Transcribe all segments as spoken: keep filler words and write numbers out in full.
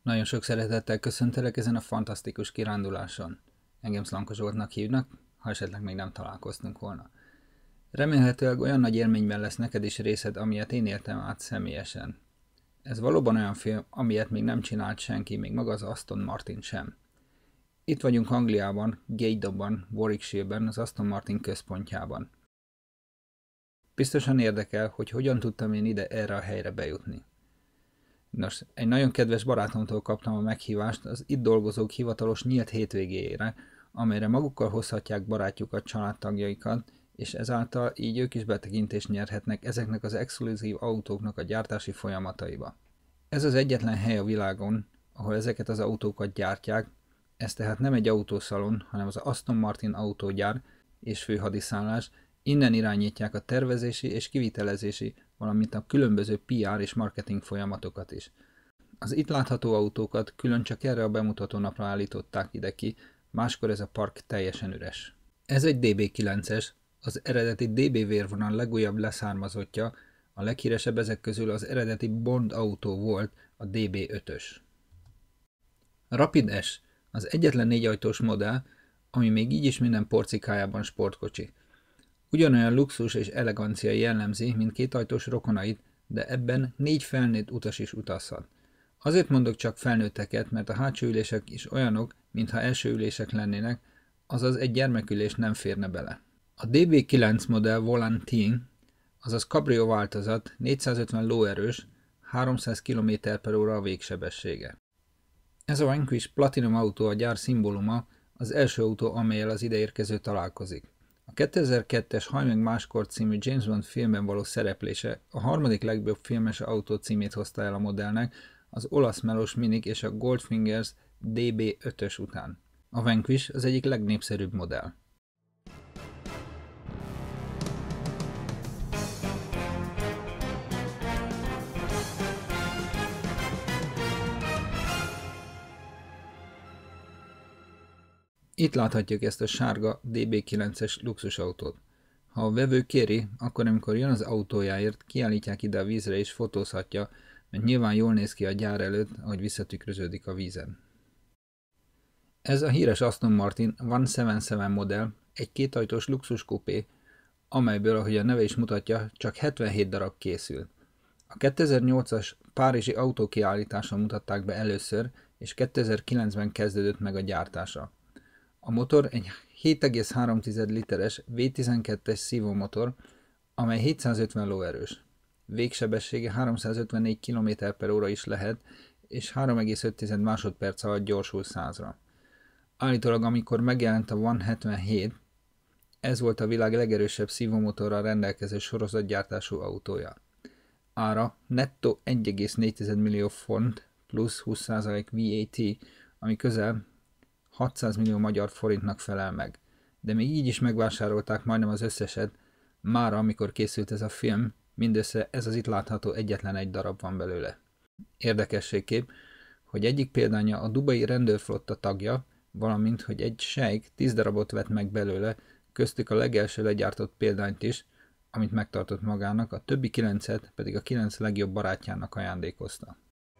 Nagyon sok szeretettel köszöntelek ezen a fantasztikus kiránduláson. Engem Szlanka Zsoltnak hívnak, ha esetleg még nem találkoztunk volna. Remélhetőleg olyan nagy élményben lesz neked is részed, amilyet én éltem át személyesen. Ez valóban olyan film, amilyet még nem csinált senki, még maga az Aston Martin sem. Itt vagyunk Angliában, Gatedobban, Warwickshire-ben, az Aston Martin központjában. Biztosan érdekel, hogy hogyan tudtam én ide erre a helyre bejutni. Nos, egy nagyon kedves barátomtól kaptam a meghívást az itt dolgozók hivatalos nyílt hétvégéjére, amelyre magukkal hozhatják barátjukat, családtagjaikat, és ezáltal így ők is betekintést nyerhetnek ezeknek az exkluzív autóknak a gyártási folyamataiba. Ez az egyetlen hely a világon, ahol ezeket az autókat gyártják, ez tehát nem egy autószalon, hanem az Aston Martin autógyár és főhadiszállás, innen irányítják a tervezési és kivitelezési, valamint a különböző pé er és marketing folyamatokat is. Az itt látható autókat külön csak erre a bemutató napra állították ide ki, máskor ez a park teljesen üres. Ez egy dé bé kilences, az eredeti dé bé vérvonal legújabb leszármazottja, a leghíresebb ezek közül az eredeti Bond autó volt, a dé bé ötös. A Rapid S az egyetlen négyajtós modell, ami még így is minden porcikájában sportkocsi. Ugyanolyan luxus és elegancia jellemzi, mint kétajtós rokonait, de ebben négy felnőtt utas is utazhat. Azért mondok csak felnőtteket, mert a hátsó ülések is olyanok, mintha első ülések lennének, azaz egy gyermekülés nem férne bele. A dé bé kilenc modell Volantine, azaz Cabrio változat, négyszázötven lóerős, háromszáz kilométer per óra a végsebessége. Ez a Vanquish Platinum autó a gyár szimbóluma, az első autó, amellyel az ideérkező találkozik. A kétezer-kettes Hajj meg máskor című James Bond filmben való szereplése a harmadik legjobb filmes autó címét hozta el a modellnek, az olasz melós minik és a Goldfingers dé bé ötös után. A Vanquish az egyik legnépszerűbb modell. Itt láthatjuk ezt a sárga dé bé kilences luxusautót. Ha a vevő kéri, akkor amikor jön az autójáért, kiállítják ide a vízre és fotózhatja, mert nyilván jól néz ki a gyár előtt, ahogy visszatükröződik a vízen. Ez a híres Aston Martin százhetvenhét modell, egy kétajtós luxuskupé, amelyből, ahogy a neve is mutatja, csak hetvenhét darab készül. A kétezer-nyolcas párizsi autókiállításon mutatták be először, és kétezer-kilencben kezdődött meg a gyártása. A motor egy hét egész három literes vé tizenkettes szívómotor, amely hétszázötven lóerős. Végsebessége háromszázötvennégy kilométer per óra is lehet, és három egész öt másodperc alatt gyorsul százra. Állítólag, amikor megjelent a Van hetvenhét, ez volt a világ legerősebb szívómotorral rendelkező sorozatgyártású autója. Ára nettó egy egész négy millió font plusz húsz százalék vé á té, ami közel hatszáz millió magyar forintnak felel meg. De még így is megvásárolták majdnem az összeset, mára amikor készült ez a film, mindössze ez az itt látható egyetlen egy darab van belőle. Érdekességképp, hogy egyik példánya a dubai rendőrflotta tagja, valamint, hogy egy sejk tíz darabot vett meg belőle, köztük a legelső legyártott példányt is, amit megtartott magának, a többi kilencet pedig a kilenc legjobb barátjának ajándékozta.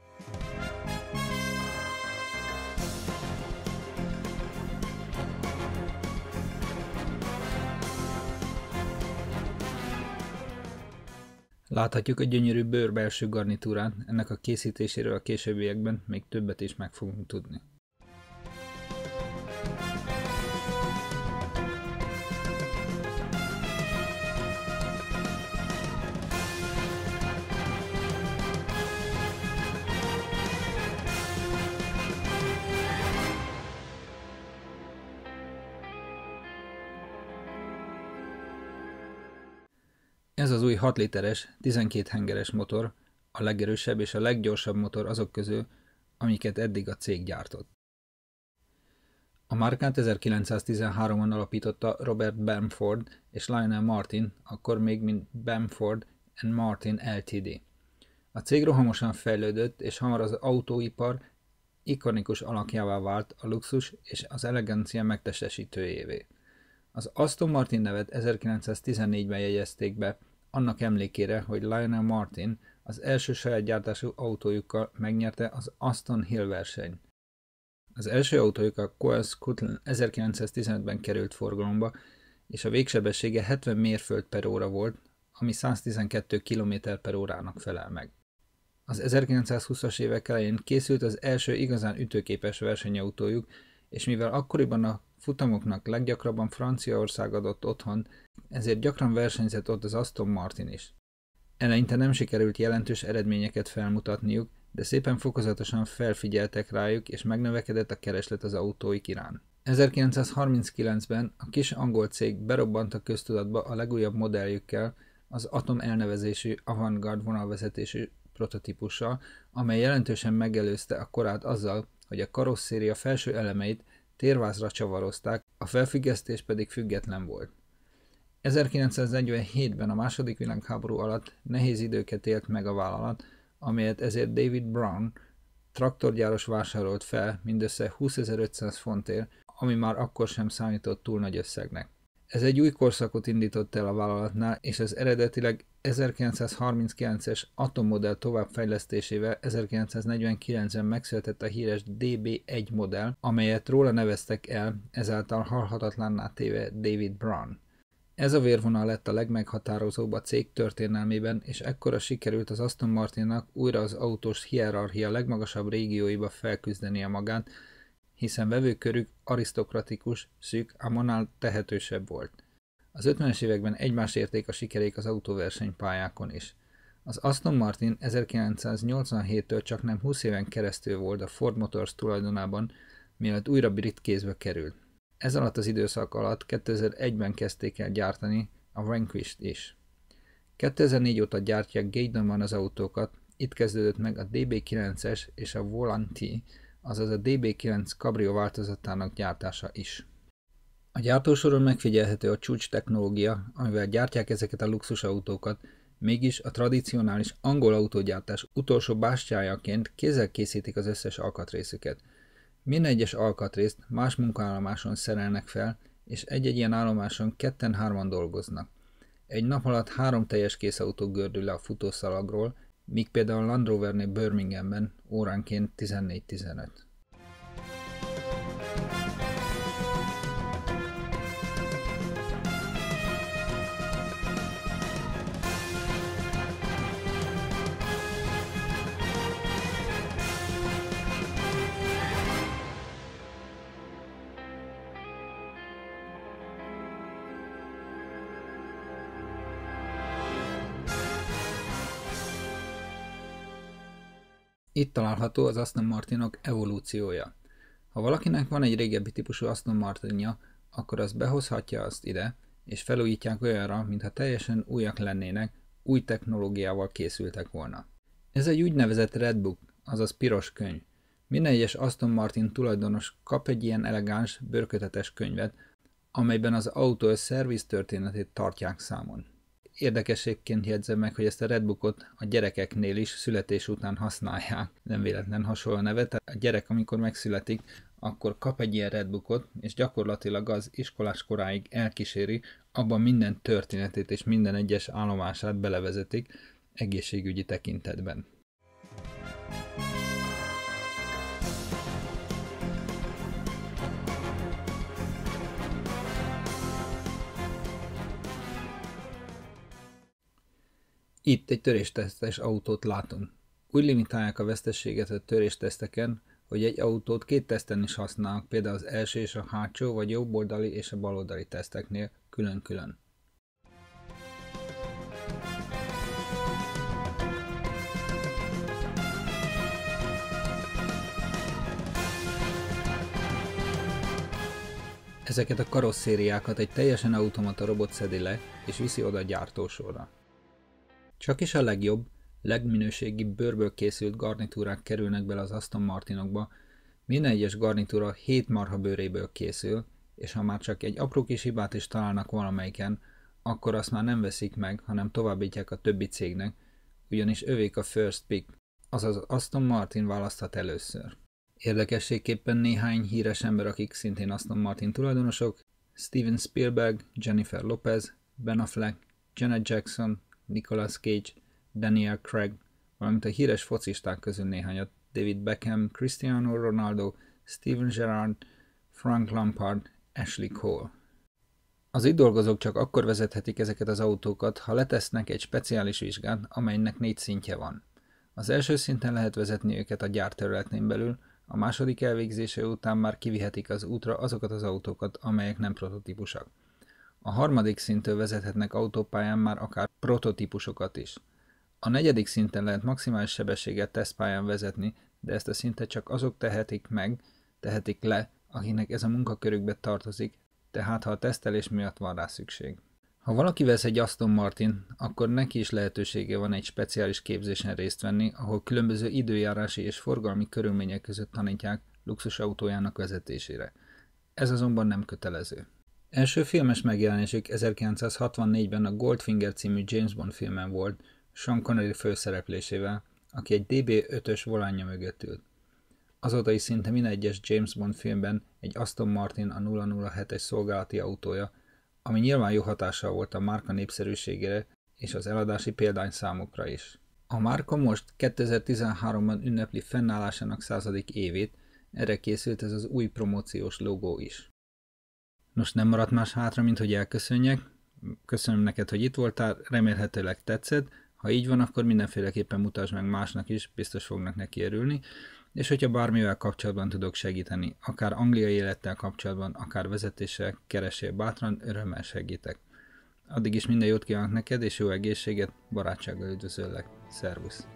Láthatjuk a gyönyörű bőr belső garnitúrát, ennek a készítéséről a későbbiekben még többet is meg fogunk tudni. Ez az új hat literes, tizenkét hengeres motor, a legerősebb és a leggyorsabb motor azok közül, amiket eddig a cég gyártott. A márkát ezerkilencszáztizenháromban alapította Robert Bamford és Lionel Martin, akkor még mint Bamford and Martin Ltd. A cég rohamosan fejlődött, és hamar az autóipar ikonikus alakjává vált a luxus és az elegancia megtestesítőjévé. Az Aston Martin nevet ezerkilencszáztizennégyben jegyezték be, annak emlékére, hogy Lionel Martin, az első saját gyártású autójukkal megnyerte az Aston Hill verseny. Az első autójuk a Coles Scuttle ezerkilencszáztizenötben került forgalomba, és a végsebessége hetven mérföld per óra volt, ami száztizenkettő kilométer per órának felel meg. Az ezerkilencszázhúszas évek elején készült az első igazán ütőképes versenyautójuk, és mivel akkoriban a futamoknak leggyakrabban Franciaország adott otthon, ezért gyakran versenyzett ott az Aston Martin is. Eleinte nem sikerült jelentős eredményeket felmutatniuk, de szépen fokozatosan felfigyeltek rájuk, és megnövekedett a kereslet az autóik iránt. ezerkilencszázharminckilencben a kis angol cég berobbant a köztudatba a legújabb modelljükkel, az Atom elnevezésű Avantgarde vonalvezetésű prototípussal, amely jelentősen megelőzte a korát azzal, hogy a karosszéria felső elemeit térvázra csavarozták, a felfüggesztés pedig független volt. ezerkilencszáznegyvenhétben a második világháború alatt nehéz időket élt meg a vállalat, amelyet ezért David Brown traktorgyáros vásárolt fel mindössze húszezer-ötszáz fontért, ami már akkor sem számított túl nagy összegnek. Ez egy új korszakot indított el a vállalatnál, és az eredetileg ezerkilencszázharminckilences Atom modell továbbfejlesztésével ezerkilencszáznegyvenkilencben megszületett a híres dé bé egy modell, amelyet róla neveztek el, ezáltal halhatatlanná téve David Brown. Ez a vérvonal lett a legmeghatározóbb a cég történelmében, és ekkora sikerült az Aston Martinnak újra az autós hierarchia legmagasabb régióiba felküzdenie magát, hiszen vevőkörük arisztokratikus, szűk, ám annál tehetősebb volt. Az ötvenes években egymást érték a sikerék az autóversenypályákon is. Az Aston Martin ezerkilencszáznyolcvanhéttől csak nem húsz éven keresztül volt a Ford Motors tulajdonában, mielőtt újra brit kézbe került. Ez alatt az időszak alatt kétezer-egyben kezdték el gyártani a Vanquish-t is. kétezer-négy óta gyártják Gaydonban az autókat, itt kezdődött meg a dé bé kilences és a Volante, azaz a dé bé kilenc Cabrio változatának gyártása is. A gyártósoron megfigyelhető a csúcs technológia, amivel gyártják ezeket a luxusautókat, mégis a tradicionális angol autógyártás utolsó bástyájaként kézzel készítik az összes alkatrészüket. Minden egyes alkatrészt más munkaállomáson szerelnek fel, és egy-egy ilyen állomáson ketten-hárman dolgoznak. Egy nap alatt három teljes kész autó gördül le a futószalagról, míg például a Land Rovernél Birminghamben óránként tizennégy-tizenöt. Itt található az Aston Martinok evolúciója. Ha valakinek van egy régebbi típusú Aston Martinja, akkor az behozhatja azt ide, és felújítják olyanra, mintha teljesen újak lennének, új technológiával készültek volna. Ez egy úgynevezett Red Book, azaz piros könyv. Minden egyes Aston Martin tulajdonos kap egy ilyen elegáns, bőrkötetes könyvet, amelyben az autó szerviz történetét tartják számon. Érdekességként jegyzem meg, hogy ezt a Red Bookot a gyerekeknél is születés után használják. Nem véletlen hasonló neve, tehát a gyerek, amikor megszületik, akkor kap egy ilyen Red Bookot, és gyakorlatilag az iskolás koráig elkíséri, abban minden történetét és minden egyes állomását belevezetik egészségügyi tekintetben. Itt egy töréstesztes autót látunk. Úgy limitálják a veszteséget a törésteszteken, hogy egy autót két teszten is használnak, például az első és a hátsó, vagy jobboldali és a baloldali teszteknél külön-külön. Ezeket a karosszériákat egy teljesen automata robot szedi le, és viszi oda a gyártósorra. Csak is a legjobb, legminőségibb bőrből készült garnitúrák kerülnek bele az Aston Martinokba, minden egyes garnitúra hét marha bőréből készül, és ha már csak egy apró kis hibát is találnak valamelyiken, akkor azt már nem veszik meg, hanem továbbítják a többi cégnek, ugyanis övék a first pick, azaz Aston Martin választhat először. Érdekességképpen néhány híres ember, akik szintén Aston Martin tulajdonosok, Steven Spielberg, Jennifer Lopez, Ben Affleck, Janet Jackson, Nicolas Cage, Daniel Craig, valamint a híres focisták közül néhányat: David Beckham, Cristiano Ronaldo, Steven Gerrard, Frank Lampard, Ashley Cole. Az itt dolgozók csak akkor vezethetik ezeket az autókat, ha letesznek egy speciális vizsgát, amelynek négy szintje van. Az első szinten lehet vezetni őket a gyárterületén belül, a második elvégzése után már kivihetik az útra azokat az autókat, amelyek nem prototípusak. A harmadik szinttől vezethetnek autópályán már akár prototípusokat is. A negyedik szinten lehet maximális sebességet tesztpályán vezetni, de ezt a szintet csak azok tehetik meg, tehetik le, akiknek ez a munkakörükbe tartozik, tehát ha a tesztelés miatt van rá szükség. Ha valaki vesz egy Aston Martin, akkor neki is lehetősége van egy speciális képzésen részt venni, ahol különböző időjárási és forgalmi körülmények között tanítják luxusautójának vezetésére. Ez azonban nem kötelező. Első filmes megjelenésük ezerkilencszázhatvannégyben a Goldfinger című James Bond filmen volt, Sean Connery főszereplésével, aki egy D B ötös volánja mögött ült. Azóta is szinte minden egyes James Bond filmben egy Aston Martin a nulla nulla hetes szolgálati autója, ami nyilván jó hatással volt a márka népszerűségére és az eladási példányszámokra is. A márka most kétezer-tizenháromban ünnepli fennállásának századik évét, erre készült ez az új promóciós logó is. Nos, nem maradt más hátra, mint hogy elköszönjek. Köszönöm neked, hogy itt voltál, remélhetőleg tetszett. Ha így van, akkor mindenféleképpen mutasd meg másnak is, biztos fognak neki örülni. És hogyha bármivel kapcsolatban tudok segíteni, akár angliai élettel kapcsolatban, akár vezetéssel, keresél bátran, örömmel segítek. Addig is minden jót kívánok neked, és jó egészséget, barátsággal üdvözöllek. Szervusz!